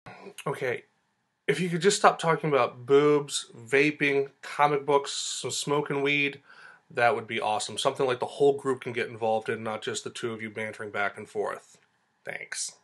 Okay, if you could just stop talking about boobs, vaping, comic books, some smoking weed, that would be awesome. Something like the whole group can get involved in, not just the two of you bantering back and forth. Thanks.